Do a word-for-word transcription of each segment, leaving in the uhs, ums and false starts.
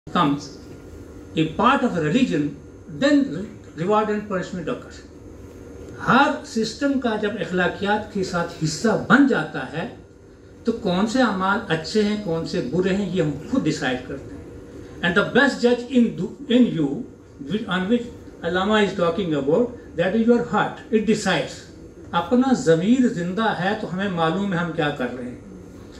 comes a part of a religion, then reward and punishment occurs. हर system का जब अखलाकियात के साथ हिस्सा बन जाता है तो कौन से अमाल अच्छे हैं कौन से बुरे हैं ये हम खुद डिसाइड करते हैं. एंड द बेस्ट जज in in you on which Allama is talking about that is your heart. It decides. अपना ज़मीर जिंदा है तो हमें मालूम है हम क्या कर रहे हैं.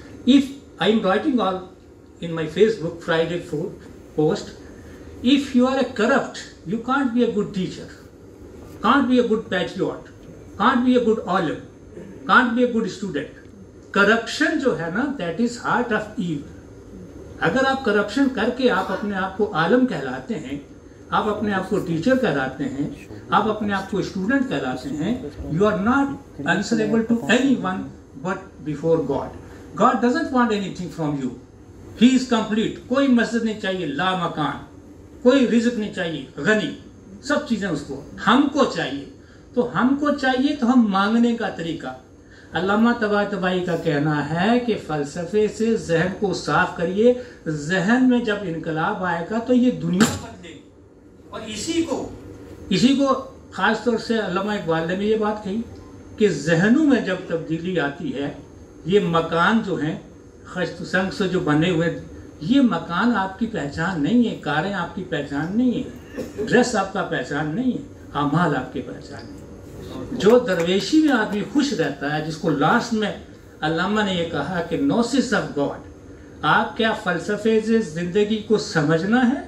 If I am writing all in my Facebook Friday post, if you are a corrupt, you can't be a good teacher, can't be a good patriot, can't be a good alim, can't be a good student. Corruption जो है ना, that is heart of evil. अगर आप corruption करके आप अपने आप को आलम कहलाते हैं, आप अपने आप को टीचर कहलाते हैं, आप अपने आप को स्टूडेंट कहलाते हैं, you are not answerable to anyone but before God. God doesn't want anything from you. He is complete. कोई मस्जिद नहीं चाहिए ला मकान, कोई रिज़्क नहीं चाहिए गनी, सब चीजें उसको हमको चाहिए. तो हमको चाहिए तो हम मांगने का तरीका. अल्लामा तबातबाई का कहना है कि फलसफे से जहन को साफ करिए. जहन में जब इनकलाब आएगा तो ये दुनिया बदलेगी. और इसी को इसी को खास तौर से अल्लामा इकबाल ने ये बात कही कि जहनों में जब तब्दीली आती है, ये मकान जो हैं खश्तसंग से जो बने हुए, ये मकान आपकी पहचान नहीं है, कारें आपकी पहचान नहीं है, ड्रेस आपका पहचान नहीं है, अमाल आपकी पहचान है. जो दरवेशी में आदमी खुश रहता है, जिसको लास्ट में अल्लामा ने ये कहा कि नोसिस ऑफ गॉड, आप क्या फलसफे से जिंदगी को समझना है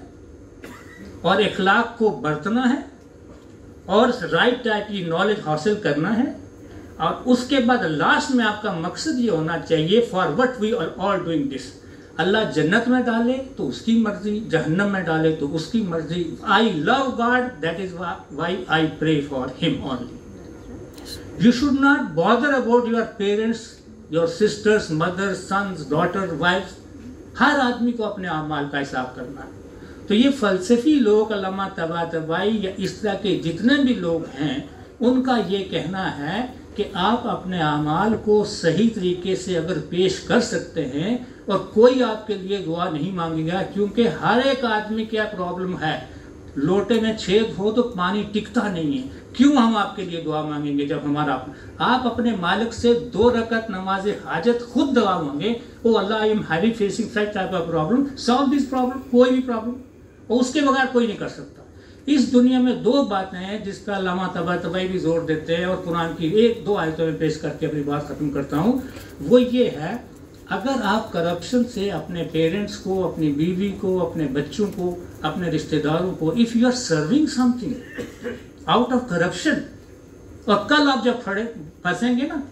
और इखलाक को बरतना है और राइट टाइप की नॉलेज हासिल करना है, और उसके बाद लास्ट में आपका मकसद ये होना चाहिए for what we are all doing this. Allah जन्नत में डाले तो उसकी मर्जी, जहन्नम में डाले तो उसकी मर्जी. I love God, that is why I pray for him only. You should not bother about your parents, your sisters, mother, sons, daughter, wife. हर आदमी को अपने अमाल का हिसाब करना है. तो ये फलसफी लोग, अल्लामा तबातबाई या इस तरह के जितने भी लोग हैं, उनका ये कहना है कि आप अपने अमाल को सही तरीके से अगर पेश कर सकते हैं और कोई आपके लिए दुआ नहीं मांगेगा, क्योंकि हर एक आदमी क्या प्रॉब्लम है, लोटे में छेद हो तो पानी टिकता नहीं है. क्यों हम आपके लिए दुआ मांगेंगे जब हमारा आप अपने मालिक से दो रकत नमाज हाजत खुद दुआ मांगे, O Allah I am having facing such type of problem, solve this problem. कोई भी प्रॉब्लम और उसके बगैर कोई नहीं कर सकता. इस दुनिया में दो बातें हैं जिस पर अल्लामा तबातबाई भी जोर देते हैं और कुरान की एक दो आयतों में पेश करके अपनी बात खत्म करता हूँ. वो ये है, अगर आप करप्शन से अपने पेरेंट्स को, अपनी बीवी को, अपने बच्चों को, अपने रिश्तेदारों को, if you are serving something out of corruption, और कल आप जब फड़े फंसेंगे ना,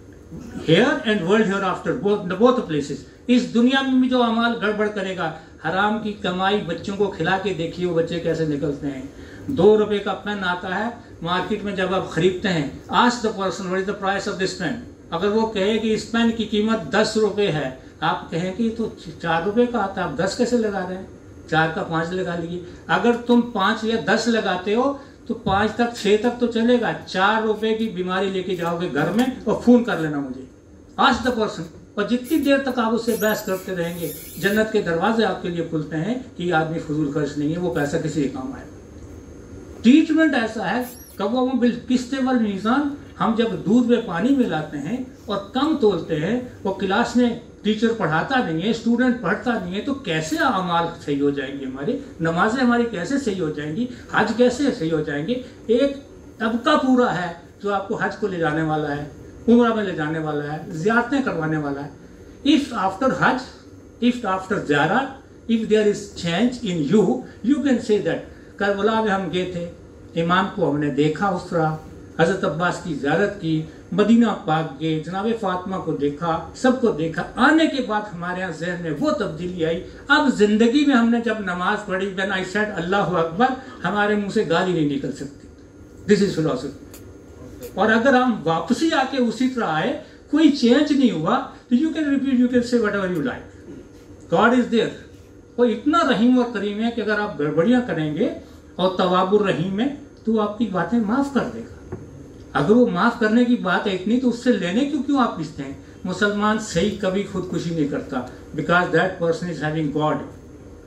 here and world hereafter both both places, इस दुनिया में भी जो अमाल गड़बड़ करेगा, हराम की कमाई बच्चों को खिला के देखिए वो बच्चे कैसे निकलते हैं. दो रुपए का पेन आता है मार्केट में, जब आप खरीदते हैं, ask the person what is the price of this pen. अगर वो कहे कि इस पेन की कीमत दस रुपए है, आप कहें कि तो चार रुपए का आता है, आप दस कैसे लगा रहे हैं, चार का पांच लगा लीजिए. अगर तुम पांच या दस लगाते हो तो पांच तक छह तक तो चलेगा, चार रुपए की बीमारी लेके जाओगे घर में और फोन कर लेना मुझे. Ask the person. और जितनी देर तक आप उससे बहस करते रहेंगे, जन्नत के दरवाजे आपके लिए खुलते हैं कि ये आदमी फजूल खर्च नहीं है, वो पैसा किसी काम आएगा. ट्रीटमेंट ऐसा है, कबो बिल किस्ते वाल मीज़ान. हम जब दूध में पानी मिलाते हैं और कम तोलते हैं, वो क्लास में टीचर पढ़ाता नहीं है, स्टूडेंट पढ़ता नहीं है, तो कैसे अमाल सही हो जाएंगे हमारे, नमाजें हमारी कैसे सही हो जाएंगी, हज कैसे सही हो जाएंगे. एक तबका पूरा है जो आपको हज को ले जाने वाला है, उम्रा में ले जाने वाला है, ज़ियारतें करवाने वाला है. इफ आफ्टर हज, इफ आफ्टर ज़ियारा, if there is change in you, you can say that Karbala में हम गए थे, इमाम को हमने देखा उस तरह, हजरत अब्बास की ज़ियारत की, मदीना पाक गए, जनाब फातिमा को देखा, सबको देखा. आने के बाद हमारे यहाँ जहन में वो तब्दीली आई. अब जिंदगी में हमने जब नमाज पढ़ी, व्हेन आई सेड अल्लाहु अकबर, हमारे मुंह से गाली नहीं निकल सकती. This is philosophy. और अगर हम वापसी आके उसी तरह आए, कोई चेंज नहीं हुआ, तो you can repeat, you can say whatever you like. God is there. वो इतना रहीम और करीम है कि अगर आप गड़बड़ियां करेंगे और तवाबुर रहीम है तो आपकी बातें माफ कर देगा. अगर वो माफ करने की बात है इतनी, तो उससे लेने क्यों क्यों आप पूछते हैं. मुसलमान सही कभी खुदकुशी नहीं करता, because that person is having God.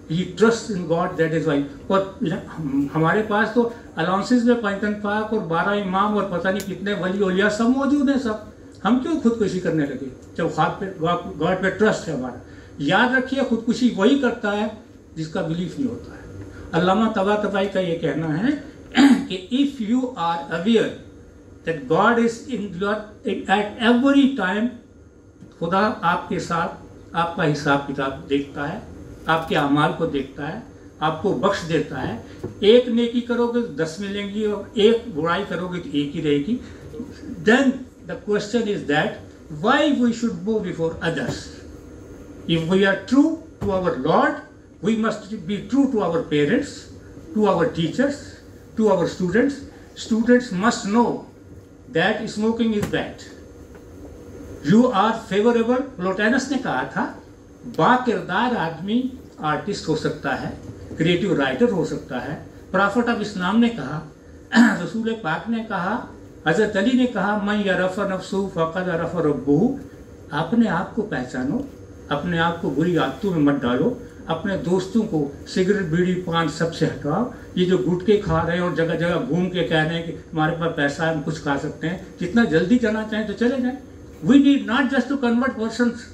He trust in God, that is why. और हमारे पास तो अलाउंसेस में पैंतन पाक और बारह इमाम और पता नहीं कितने वली औलिया सब मौजूद हैं सब। हम क्यों खुदकुशी करने लगे जब गॉड पे गॉड पे ट्रस्ट है हमारा। याद रखिए खुदकुशी वही करता है जिसका बिलीफ नहीं होता है। अल्लामा तबातबाई का ये कहना है कि if you are aware that God is in your at every time, खुदा आपके साथ आपका हिसाब किताब देखता है, आपके अमाल को देखता है, आपको बख्श देता है। एक नेकी करोगे तो दस मिलेंगी और एक बुराई करोगे तो एक ही रहेगी। Then the question is that why we should go before others. If we are true to our lord, we must be true to our parents, to our teachers, to our students. Students must know that smoking is bad. You are favourable. Plotinus ने कहा था बाकिरदार आदमी artist हो सकता है, creative writer हो सकता है। प्रॉफिट ऑफ इस्लाम ने कहा, रसूल पाक ने कहा, हजरत अली ने कहा, मैं यरफ़ नफ्सु फ़क़द अरफ़ रब्बुहु। अपने आप को पहचानो, अपने आप को बुरी आदतों में मत डालो, अपने दोस्तों को सिगरेट बीड़ी पान सबसे हटाओ। ये जो गुटके खा रहे हैं और जगह जगह घूम के कह रहे हैं कि हमारे पास पैसा है हम कुछ खा सकते हैं, जितना जल्दी जाना चाहें तो चले जाएं। We need not just to convert persons,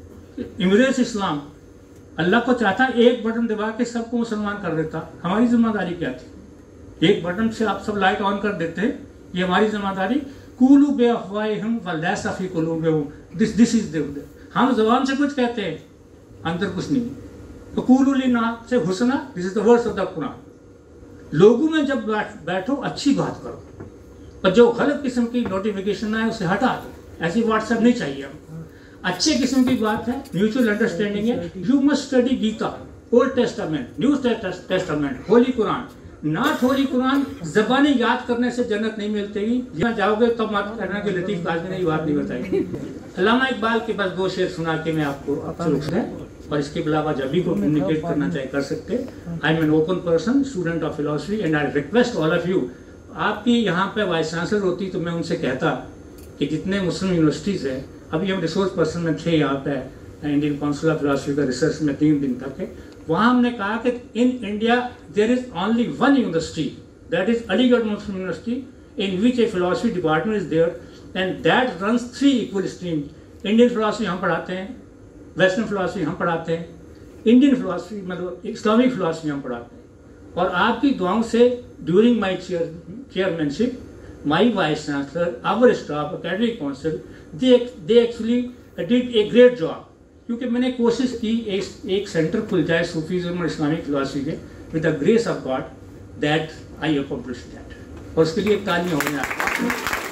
इमरेज इस्लाम। अल्लाह को चाहता एक बटन दबा के सबको मुसलमान कर देता। हमारी जिम्मेदारी क्या थी? एक बटन से आप सब लाइट ऑन कर देते हैं, ये हमारी जिम्मेदारी। कूलू बे अफ़वाहिहिम वलैसा फ़ी क़ुलूबिहिम, दिस दिस इज द। हम ज़बान से कुछ कहते हैं, अंदर कुछ नहीं। तो कूलू लिन्नास से हुस्ना, this is the words of the Quran. लोगों में जब बैठो अच्छी बात करो, और जो गलत किस्म की नोटिफिकेशन आए उसे हटा दो। ऐसी व्हाट्सएप नहीं चाहिए हम। अच्छे किस्म की बात है, म्यूचुअल अंडरस्टैंडिंग है। You must study Gita, Old Testament, New Testament, Holy Quran. Not Holy Quran ज़बानी याद करने से जन्नत नहीं मिलती। जहाँ जाओगे तब मत कहना कि लतीफ़ काज़मी ने ये बात नहीं बताई। अल्लामा इकबाल के बस दो शेर सुना के मैं आपको शुरू से, और इसके अलावा जब भी को कम्युनिकेट करना चाहे कर सकते। I am an open person, student of philosophy, and I request all of you. आपकी यहाँ पे वाइस चांसलर होती तो मैं उनसे कहता कि जितने मुस्लिम यूनिवर्सिटीज़ हैं, अभी हम रिसोर्स पर्सन में थे यहाँ पे इंडियन काउंसिल ऑफ फिलोसफी का रिसर्च में तीन दिन तक है। वहाँ हमने कहा कि in India there is only one university, that is Aligarh Muslim University, in which a philosophy department is there and that runs three equal stream. Indian philosophy हम पढ़ाते हैं, वेस्टर्न फिलोसफी हम पढ़ाते हैं, इंडियन फिलोसफी मतलब इस्लामिक फिलोसफी हम पढ़ाते हैं। और आपकी दुआओं से during my chair chairmanship, my vice chancellor, our staff, academic council, they they actually did a great job. क्योंकि मैंने कोशिश की एक, एक सेंटर खुल जाए सूफीज़्म और इस्लामिक फिलोसफी के, with the grace of God that I accomplish that. और उसके लिए तालियां होने आपको।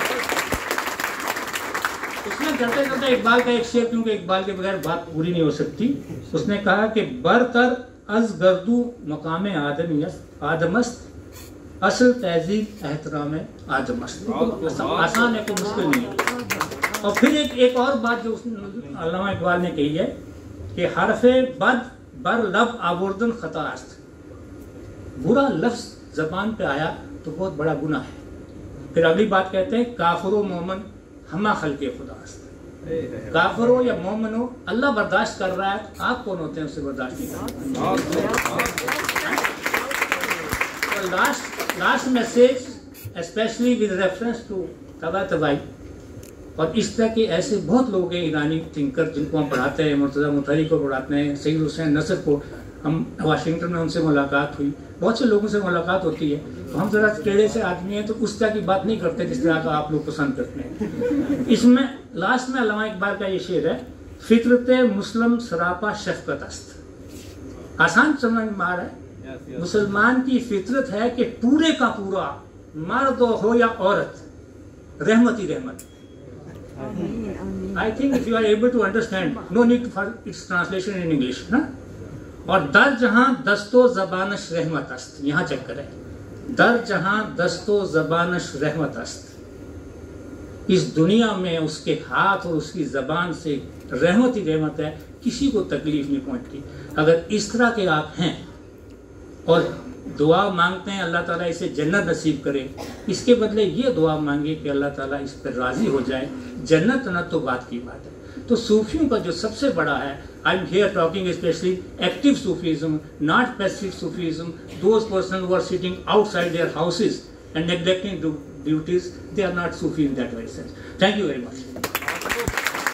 उसने करते करते इकबाल का एक शेर, क्योंकि इकबाल के बगैर बात पूरी नहीं हो सकती। उसने कहा कि बरतर अज गर्दू मकाम आदमियत आदमस्त, असल तहजीब एहतराम आदमस्त। आसान है, कोई मुश्किल नहीं है। और फिर एक एक और बात जो अल्लामा इकबाल ने कही है कि हरफे बद बर लब आबुर्दन खतास्त। बुरा लफ्ज जबान पे आया तो बहुत बड़ा गुनाह है। फिर अगली बात कहते हैं काफिरो मोमन हमा खल्के खुदास्त। काफिरो या मोमनो अल्लाह बर्दाश्त कर रहा है, आप कौन होते हैं उससे बर्दाश्त नहीं कर। Last last message specially with reference to Tabatabai, और इस तरह के ऐसे बहुत लोग हैं ईरानी थिंकर जिनको हम पढ़ाते हैं। मुर्तज़ा मुतहरी को पढ़ाते हैं, सईद हुसैन नसर को, हम वाशिंगटन में उनसे मुलाकात हुई, बहुत से लोगों से मुलाकात होती है। तो हम ज़रा टेढ़े से आदमी हैं तो उस तरह की बात नहीं करते जिस तरह का आप लोग पसंद करते हैं। इसमें लास्ट में अल्लामा इकबाल का ये शेर है, फितरत मुस्लिम सरापा शफ़क़त अस्त। आसान समझ में आ रहा है। मुसलमान की फितरत है कि पूरे का पूरा, मर्द हो या औरत, रहमत ही रहमत। I think if you are able to understand, no need for its translation in English, ना? और दर जहां दस्तो ज़बानश रहमत अस्त, यहाँ चेक करें, दर जहां दस्तो ज़बानश रहमत अस्त। इस दुनिया में उसके हाथ और उसकी ज़बान से रहमत ही रहमत है, किसी को तकलीफ नहीं पहुंचती। अगर इस तरह के आप हैं और दुआ मांगते हैं अल्लाह ताला इसे जन्नत नसीब करे, इसके बदले ये दुआ मांगे कि अल्लाह ताला इस पर राज़ी हो जाए। जन्नत न तो बात की बात है, तो सूफियों का जो सबसे बड़ा है, I am here talking specially active Sufism, not passive Sufism, those person who are sitting outside their houses and neglecting duties, they are not Sufi in that way sense. Thank you very much.